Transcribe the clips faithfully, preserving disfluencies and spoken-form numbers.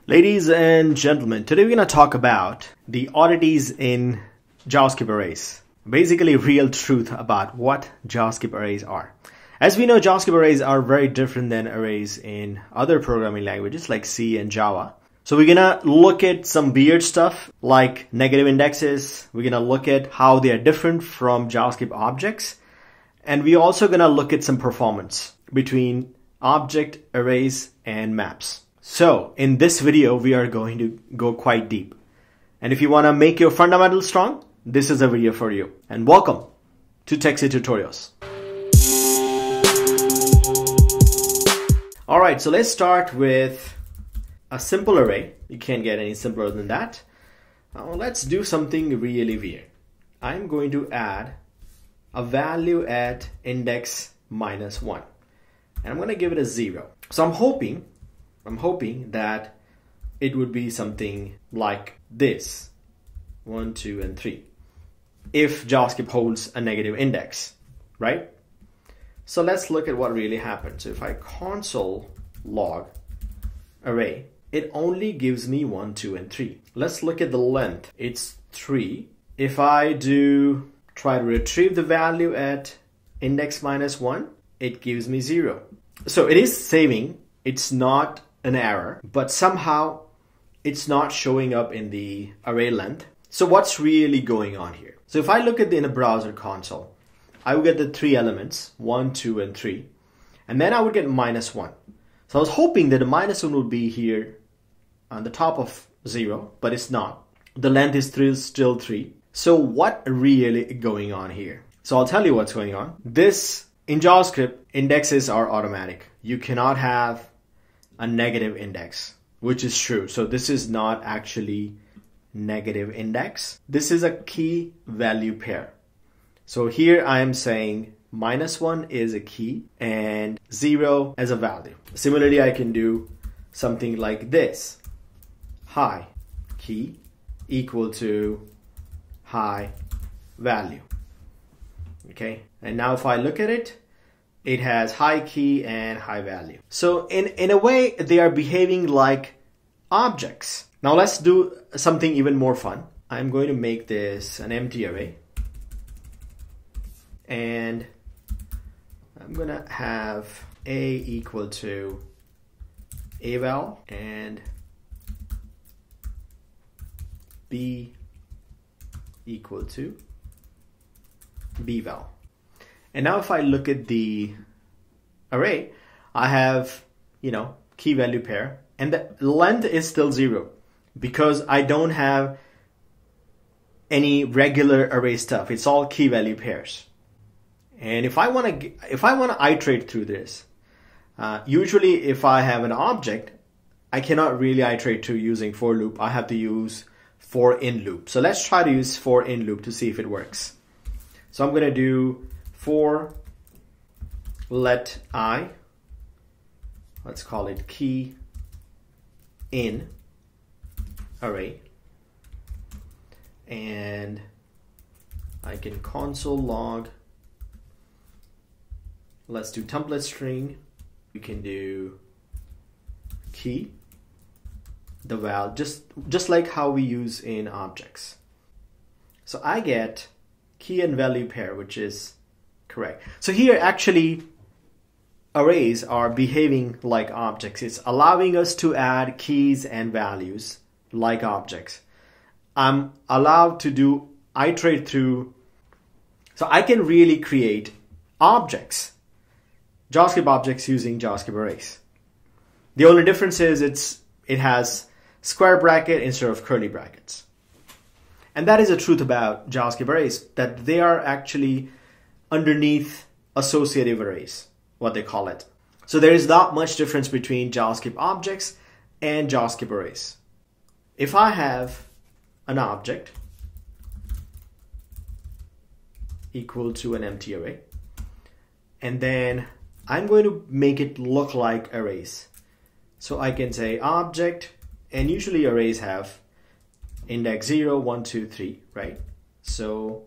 Ladies and gentlemen, today we're going to talk about the oddities in JavaScript arrays. Basically, real truth about what JavaScript arrays are. As we know, JavaScript arrays are very different than arrays in other programming languages like C and Java. So we're going to look at some weird stuff like negative indexes. We're going to look at how they are different from JavaScript objects. And we're also going to look at some performance between object arrays and maps. So in this video, we are going to go quite deep. And if you want to make your fundamentals strong, this is a video for you. And welcome to Texi Tutorials. All right, so let's start with a simple array. You can't get any simpler than that. Now let's do something really weird. I'm going to add a value at index minus one. And I'm going to give it a zero. So I'm hoping I'm hoping that it would be something like this, one, two, and three, if JavaScript holds a negative index, right? So let's look at what really happened. So if I console log array, it only gives me one, two, and three. Let's look at the length. It's three. If I do try to retrieve the value at index minus one, it gives me zero. So it is saving. It's not an error, but somehow it's not showing up in the array length. So what's really going on here? So if I look at the in a browser console, I would get the three elements, one, two, and three, and then I would get minus one. So I was hoping that the minus one would be here on the top of zero, but it's not. The length is three, still three. So what really going on here? So I'll tell you what's going on. This in JavaScript, indexes are automatic. You cannot have a negative index, which is true. So this is not actually negative index. This is a key value pair. So here I am saying minus one is a key and zero as a value. Similarly, I can do something like this. High key equal to high value. Okay. And now if I look at it, it has high key and high value. So in, in a way, they are behaving like objects. Now let's do something even more fun. I'm going to make this an empty array. And I'm going to have a equal to eval and b equal to bval. And now if I look at the array, I have, you know, key value pair, and the length is still zero because I don't have any regular array stuff. It's all key value pairs. And if I want to, if I want to iterate through this, uh, usually if I have an object, I cannot really iterate through using for loop. I have to use for in loop. So let's try to use for in loop to see if it works. So I'm going to do for let I, let's call it key in array, and I can console log, let's do template string, we can do key, the val, just, just like how we use in objects. So I get key and value pair, which is correct. So here actually arrays are behaving like objects. It's allowing us to add keys and values like objects. I'm allowed to do iterate through. So I can really create objects, JavaScript objects using JavaScript arrays. The only difference is it's it has square bracket instead of curly brackets. And that is the truth about JavaScript arrays, that they are actually underneath associative arrays, what they call it. So there is not much difference between JavaScript objects and JavaScript arrays. If I have an object equal to an empty array, and then I'm going to make it look like arrays. So I can say object, and usually arrays have index zero, one, two, three, right? So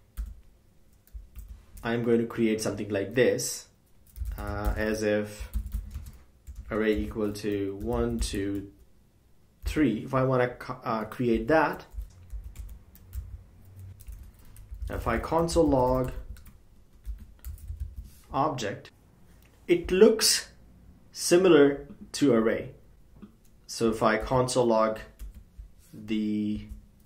I'm going to create something like this, uh, as if array equal to one, two, three, if I want to uh, create that, if I console log object, it looks similar to array. So if I console log the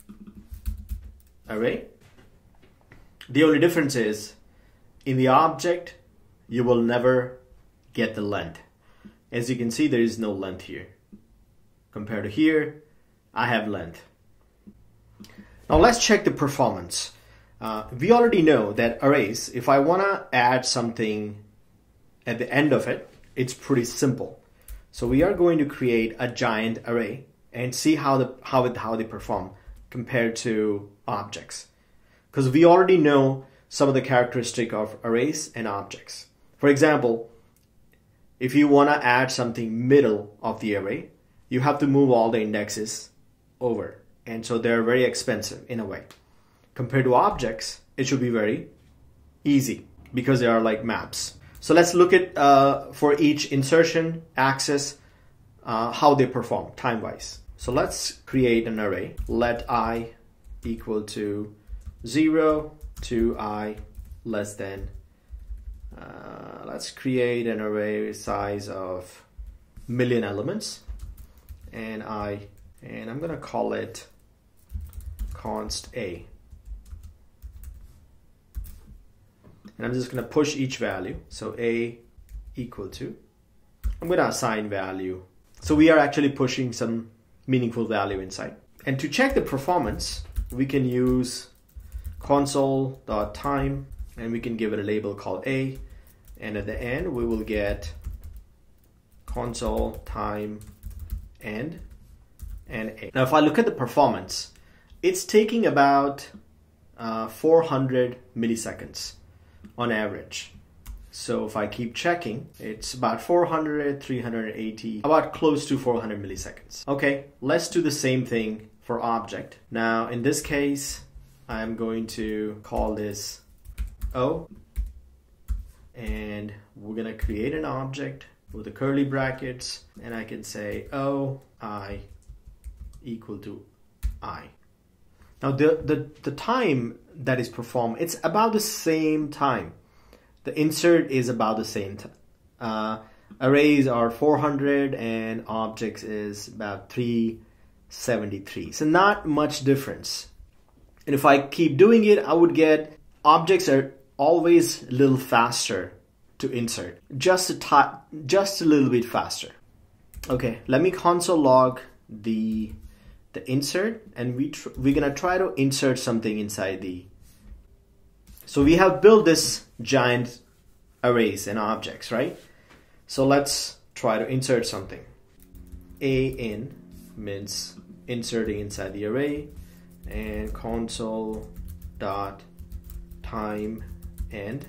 array, the only difference is in the object you will never get the length. As you can see, there is no length here. Compared to here, I have length. Now let's check the performance. Uh, we already know that arrays, if I want to add something at the end of it, it's pretty simple. So we are going to create a giant array and see how the how it how they perform compared to objects, because we already know some of the characteristic of arrays and objects. For example, if you want to add something middle of the array, you have to move all the indexes over, and so they're very expensive in a way. Compared to objects, it should be very easy because they are like maps. So let's look at uh, for each insertion, access, uh, how they perform time-wise. So let's create an array. Let I equal to zero to I less than. Uh, let's create an array size of million elements, and I and I'm gonna call it const A. And I'm just going to push each value. So A equal to, I'm going to assign value. So we are actually pushing some meaningful value inside. And to check the performance, we can use console.time, and we can give it a label called A. And at the end, we will get console time end and A. Now, if I look at the performance, it's taking about uh, four hundred milliseconds on average. So if I keep checking, it's about four hundred, three hundred eighty, about close to four hundred milliseconds. Okay, let's do the same thing for object. Now in this case, I'm going to call this O, and we're gonna create an object with the curly brackets, and I can say O I equal to I. Now the, the, the time that is performed, it's about the same time. The insert is about the same time. Uh, arrays are four hundred and objects is about three seventy-three. So not much difference. And if I keep doing it, I would get objects are always a little faster to insert. Just a, just a little bit faster. Okay, let me console log the the insert, and we tr we're gonna try to insert something inside the. So we have built this giant arrays and objects, right? So let's try to insert something. A in means inserting inside the array, and console dot time end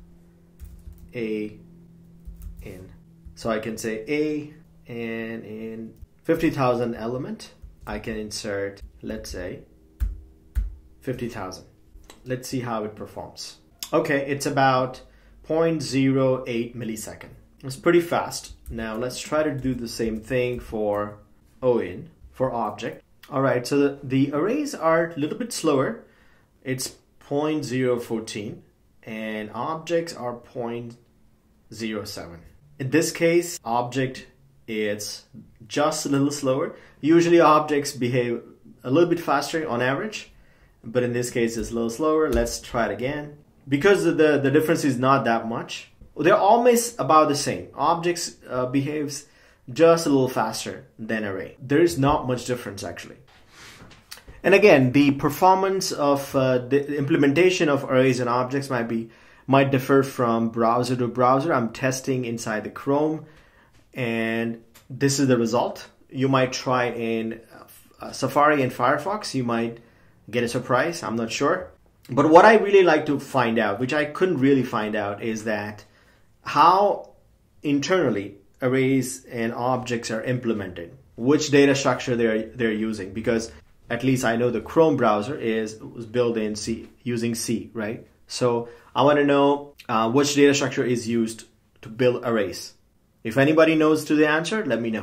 A in. So I can say A, and in fifty thousand element, I can insert, let's say, fifty thousand. Let's see how it performs. Okay, it's about zero point zero eight millisecond. It's pretty fast. Now let's try to do the same thing for O in, for object. All right, so the, the arrays are a little bit slower. It's zero point zero one four, and objects are zero point zero seven. In this case, object is just a little slower. Usually objects behave a little bit faster on average, but in this case it's a little slower. Let's try it again. Because the, the difference is not that much, they're almost about the same. Objects uh, behaves just a little faster than array. There is not much difference actually. And again, the performance of uh, the implementation of arrays and objects might be might differ from browser to browser. I'm testing inside the Chrome, and this is the result. You might try in uh, Safari and Firefox. You might get a surprise. I'm not sure. But what I really like to find out, which I couldn't really find out, is that how internally arrays and objects are implemented, which data structure they're they're using. Because at least I know the Chrome browser is was built in C, using C, right? So I want to know uh, which data structure is used to build arrays. If anybody knows to the answer, let me know.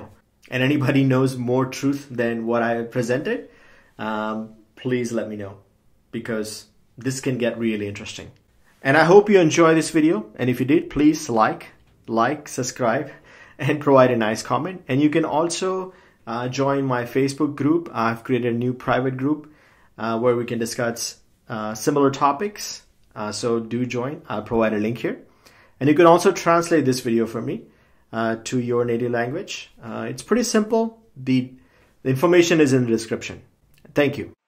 and anybody knows more truth than what I presented, um, please let me know, because this can get really interesting. And I hope you enjoy this video. And if you did, please like, like, subscribe, and provide a nice comment. And you can also uh, join my Facebook group. I've created a new private group uh, where we can discuss uh, similar topics. Uh, so do join. I'll provide a link here. And you can also translate this video for me uh, to your native language. Uh, it's pretty simple. The, the information is in the description. Thank you.